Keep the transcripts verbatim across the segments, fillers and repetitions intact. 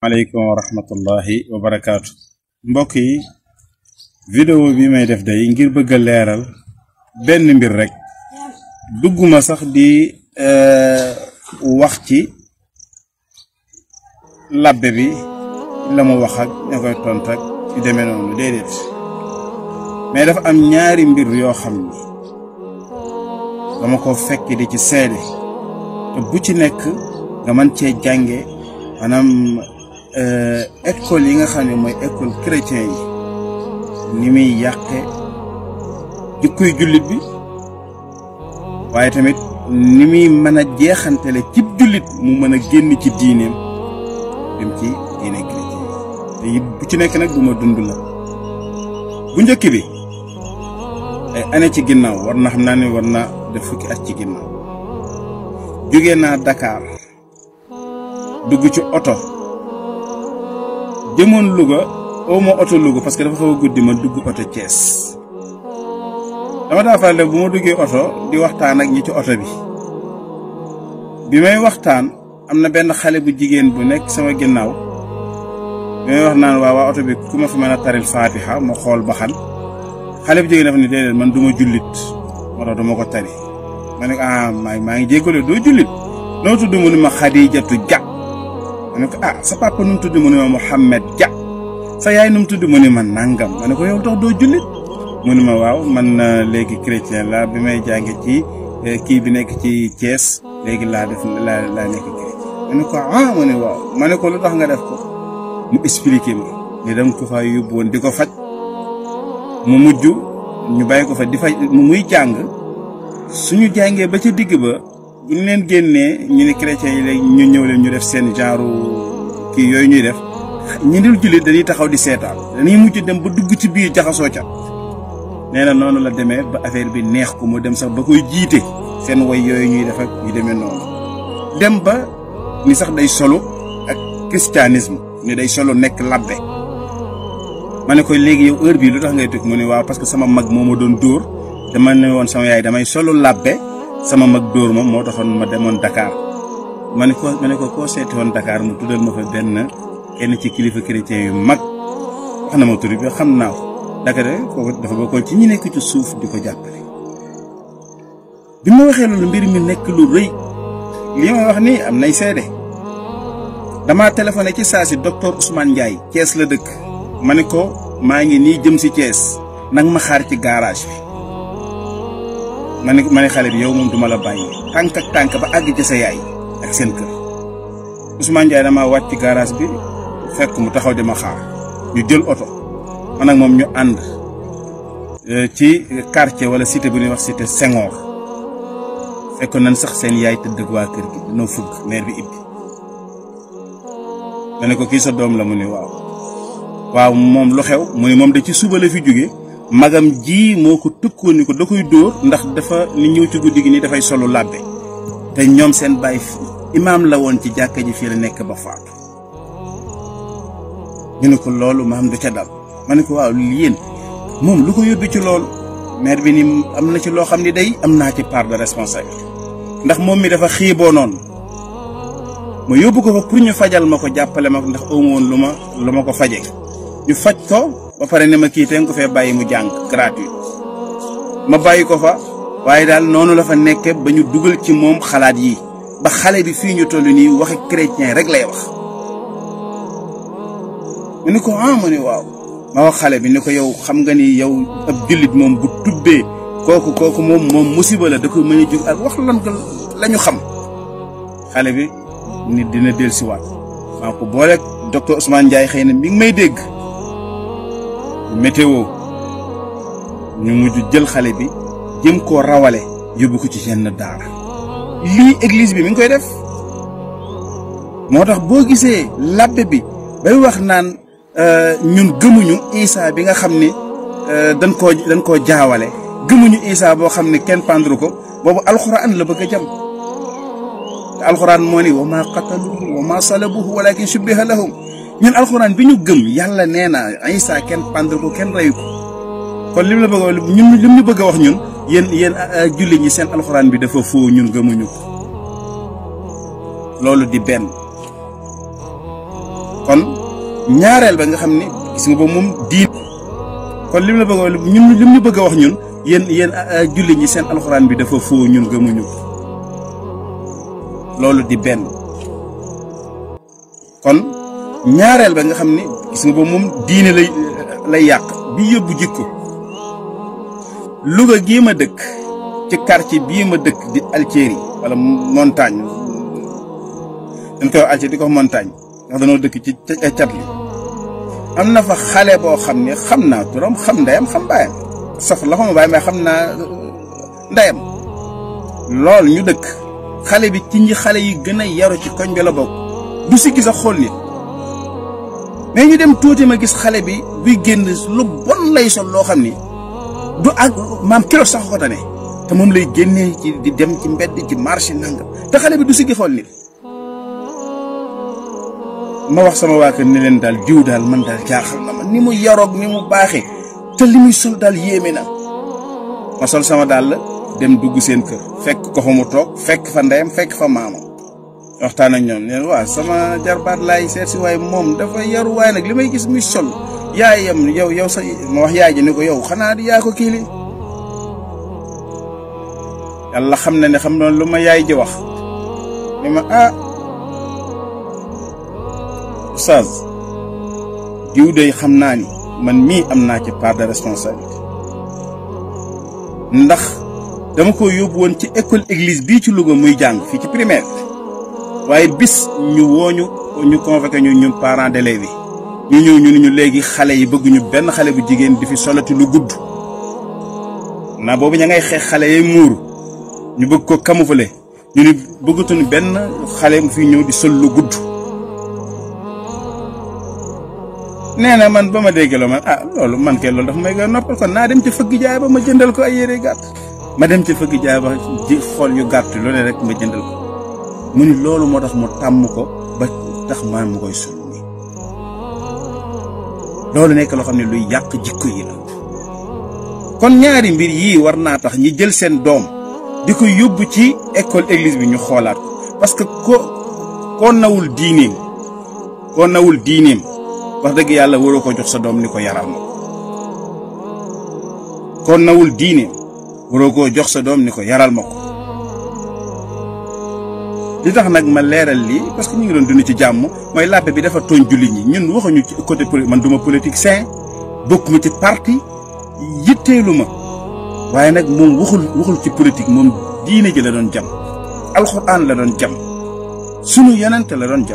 aleykum wa rahmatullahi wa barakaatu. mbokk yi vidéo bi may def day ngir bëgg a leeral benn mbir rek dugguma sax di wax ci labbe bi la mu wax ak ña koy tont ak yu demee noonu déedéet mais dafa am ñaari mbir yoo xam ni dama ko fekk di ci seede te bu ci nekk nga mën cee jànge maanaam école yi nga xam ne mooy école chrétien yi ni muy yàqe jikkoy jullit bi waaye tamit ni muy mën a jeexantele cib jullit mu mën a génn ci diineem dem ci diine chrétien yi te bu ci nekk nag du ma dund la bu njëkk bi ay année ci ginnaaw war na xam naa ne war na def fukki at ci ginnaaw jóge naa Dakar dugg ci oto jëmoon Louga oo ma oto Louga parce que dafa xaw a guddi ma dugg oto Thiès dama daa faral bu ma duggee oto di waxtaan ak ñi ci oto bi bi may waxtaan am na benn xale bu jigéen bu nekk sama ginnaaw bi may wax naan waa waa oto bi ku ma fi mën a taril Fatiha ma xool ba xam xale bu jigéen dafa ne déedéet man du ma jullit moo tax duma ko tari ma ne ko ah maa maa ngi jéggale doo jullit noo tudd mu ne ma Xadijatu Ja ma ne ko ah sa papa nu mu tudd mu ne ma Mouhamed Dia sa yaay nu mu tudd mu ne ma nangam ma ne ko yow tax doo jullit mu ne ma waaw man léegi chrétien la bi may jànge ci kii bi nekk ci Thiès léegi laa def laa laa nekk chrétien ma ne ko ah ma ne waaw ma ne ko lu tax nga def ko mu expliqué ma ni dama ko fa yóbbu woon di ko faj mu mujj ñu bàyyi ko fa di faj mu muy jàng suñu jàngee ba ca digg ba bu ñu leen génnee ñu ne chrétiens yi léegi ñu ñëw leen ñu def seen genre kii yooyu ñuy def ñi dul jullit dañuy taxaw di seetaan dañuy mujj dem ba dugg ci biir jaxasoo ca nee na noonu la demee ba affaire bi neex ko mu dem sax ba koy jiite seen way yooyu ñuy def ak ñu demee noonu dem ba ni sax day solo ak christianisme ni day solo nekk labbe ma ne ko léegi yow heure bii lu tax ngay tëj mu ne waaw parce que sama mag moo ma doon dóor dama ne woon sama yaay damay solo labbe sama mag dóor moom moo taxoon ma demoon Dakar ma ne ko ma ne ko koo seeti woon Dakar mu tuddal ma fa benn kenn ci kilifa chrétien yu mag wax na ma tur bi xam naa ko Dakar kooku dafa bokkoon ci ñi nekk ci suuf di ko jàppale. bi ma waxee loolu mbir mi nekk lu rëy lii ma wax nii am nay seede damaa téléphoné ci saa si docteur Ousmane Ndiaye Thiès la dëkk ma ne ko maa ngi nii jëm si Thiès nag ma xaar ci garage bi. ma ne ma ne xale bi yow moom duma la bàyyi tànk ak tànk ba àgg ci sa yaay ak seen kër Ousmane Ndiaye damaa wàcc ci garage bi fekk mu taxaw di ma xaar ñu jël oto man ak moom ñu ànd ci quartier wala cité bu ñuy wax cité Senghor fekk nañ sax seen yaay tëdd ak waa kër gi dañoo fëgg maire bi ibbi ma ne ko kii sa doom la mu ne waaw waaw moom lu xew mu ne moom da ci suba la fi jóge magam ji moo ko tëkkoon ni ko da koy dóor ndax dafa ni ñëw ci guddi gi nii dafay solo labbe te ñoom seen baay imaam la woon ci jàkka ji fii la nekk ba faatu ñu ne ko loolu maam du ca dal ma ne ko waaw yéen moom lu ko yóbbu ci loolu maire bi ni am na ci loo xam ni day am naa ci part de responsabilité ndax moom mi dafa xiiboo noonu ma yóbbu ko fa pour ñu fajal ma ko jàppale ma ko ndax amu woon lu ma lu ma ko faje ñu faj ko ba pare ne ma kii te nga ko fee bàyyi mu jàng gratuit ma bàyyi ko fa waaye daal noonu la fa nekke ba ñu dugal ci moom xalaat yi ba xale bi fii ñu toll nii waxe chrétien rek lay wax mu ne ko ah ma ne waaw ma wax xale bi ni ko yow xam nga ni yow ab jullit moom bu tubbee kooku kooku moom moom musiba la da ko mën a jóg ak wax lan ko la ñu xam xale bi nit dina dellusiwaat maa ko boole docteur Ousmane Ndiaye xëy na mi ngi may dégg météo ñu mujj jël xale bi jëm koo rawale yóbbu ko ci yenn daara lii église bi mi ngi koy def moo tax boo gisee labbe bi bay wax naan ñun gëmuñu Isa bi nga xam ni dañ koo dañ koo jaawale gëmuñu Isa boo xam ne kenn pendre ko boobu alxuraan la bëgg a jam te alxuraan moo ni wa maa qataluhu wa maa salabuhu walakin shubbiha lahum ñun alxuraan bi ñu gëm yàlla nee na Isa kenn pendre ko kenn reyu ko kon lim la bëgg a ñun lim ñu bëgg a wax ñun yéen yéen julli ñi seen alxuraan bi dafa foo ñun gëmuñu ko loolu di benn kon ñaareel ba nga xam ne gis nga ba moom diin kon lim la bëgg a ñun lim ñu bëgg a wax ñun yéen yéen julli ñi seen alxuraan bi dafa foo ñun gëmuñu loolu di benn kon ñaareel ba nga xam ne gis nga ba moom diine lay lay yàq bi yóbbu jikko Louga gii ma dëkk ci quartier bii ma dëkk di Alceri wala montagne dañ koy wax Alceri di ko montagne ndax dañoo dëkk ci cat li am na fa xale boo xam ne xam naa turam xam ndeyam xam baayam saf la xama baay mais xam naa ndeyam lool ñu dëkk xale bi ci ñi xale yi gën a yaru ci koñ bi la bokk du si gis a xool nit mais ñu dem tuuti ma gis xale bi buy génn lu bon lay sol loo xam ni du ak maam kilo sax ko tane te moom lay génnee ci di dem ci mbedd ci marché nangam te xale bi du si xool nit ma wax sama waa kër ni leen daal jiw daal man daal jaaxal na ma ni mu yaroog ni mu baaxee te li muy sol daal yéeme na ma sol sama daal dem dugg seen kër fekk ko fa mu toog fekk fa ndeyam fekk fa maamam waxtaan ak ñoom neen waa sama jarbaat laay seet si waaye moom dafa yaru waaye nag li may gis muy sol yaayam yow yow sa ma wax yaay ji ni ko yow xanaa di yaa ko kii li yàlla xam na ne xam noonu lu ma yaay ji wax ni ma ah Oustaz diw dey xam naa ni man mii am naa ci part de responsabilité ndax dama ko yóbbu woon ci école église bii ci Louga muy jàng fii ci primaire waaye bis ñu wooñu ñu convoqué ñu ñun parents d'élèves yi ñu ñëw ñu ni ñu léegi xale yi bëgguñu benn xale bu jigéen di fi solati lu gudd naa boobu ña ngay xeex xale yi muuru ñu bëgg ko camoufler ñu ni bëggatuñu benn xale mu fi ñëw di sol lu gudd nee na man ba ma déggaloo man ah loolu man kay loolu dafa may gën a noppal kon naa dem ci fëgg jaay ba ma jëndal ko ay yére gàtt ma dem ci fëgg jaay ba ji xool yu gàtt lu ne rek ma jëndal ko mu ni loolu moo tax mu tàmm ko ba tax man mu koy sol nii loolu nekk loo xam ne luy yàq jikko yi la kon ñaari mbir yii war naa tax ñi jël seen doom di ko yóbbu ci école église bi ñu xoolaat ko parce que ko koo nawul diineem koo nawul diineem wax dëgg yàlla waroo ko jox sa doom ni ko yaral ma ko koo nawul diineem waroo koo jox sa doom ni ko yaral ma ko li tax nag ma leeral lii parce que ñu ngi doon dund ci jàmm mooy làbbe bi dafa tooñ jullit ñi ñun waxuñu ci côté politique man duma politique sain bokkuma ci parti yitteelu ma waaye nag moom waxul waxul ci politique moom diine ji la doon jam alxuraan la doon jam sunu yonente la doon jam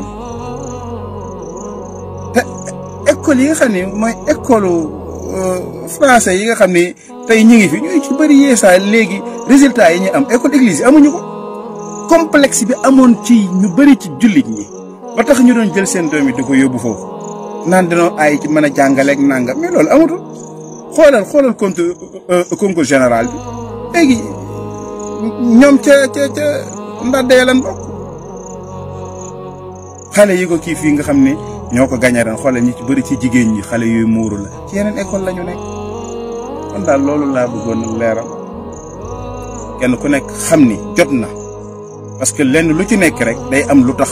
te école yi nga xam ne mooy école français yi nga xam ne tey ñu ngi fi ñooy ci bëri yeesaa léegi résultat yi ñu am école église yi amuñu ko complexe bi amoon ci ñu bëri ci jullit ñi ba tax ñu doon jël seen doom yi di ko yóbbu foofu naan dañoo ay ci mën a jàngaleeg nangam mais loolu amatul xoolal xoolal compte concours général bi léegi ñoom ca ca ca ndaddee lan bokk xale yi ko kii fii nga xam ne ñoo ko gañe ren xoolal ñi ci bëri ci jigéen ñi xale yooyu muuru la ci yeneen école la ñu nekk kon daal loolu laa bëggoon leeral kenn ku nekk xam ni jot na parce que lenn lu ci nekk rek day am lu tax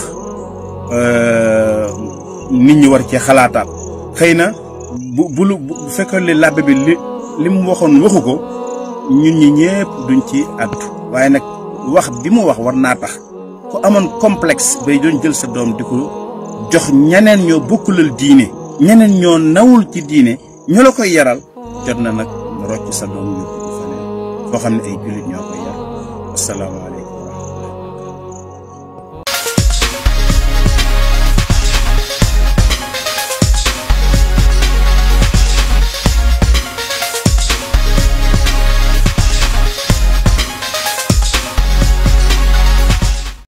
nit ñi war cee xalaataat xëy na bu bu lu bu fekkoon li làbbe bi li li mu waxoon waxu ko ñun ñi ñëpp duñ ci àddu waaye nag wax bi mu wax war naa tax ku amoon complexe bay doon jël sa doom di ko jox ñeneen ñoo bokkulal diine ñeneen ñoo nawul ci diine ñu la koy yaral jot na nag nga rocc sa doom yóbbu ko feneen foo xam ne ay jullit ñoo koy yar asalaamaaleykum